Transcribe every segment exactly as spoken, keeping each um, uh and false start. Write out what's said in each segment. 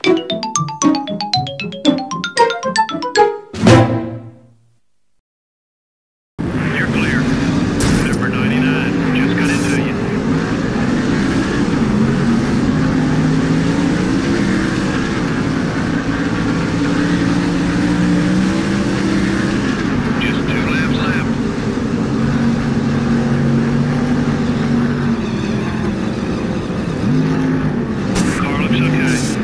You're clear. Number ninety-nine, just got into you. Just two laps left. Car looks okay.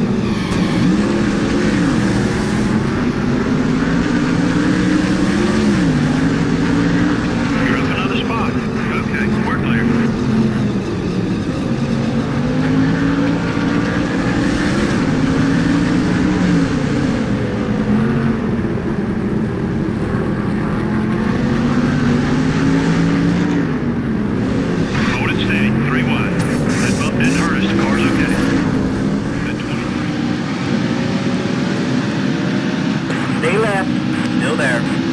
You're up another spot. Okay, we're clear. Hold it steady, three wide. That bump didn't hurt us, the car's okay. At twenty. Stay left. Still there.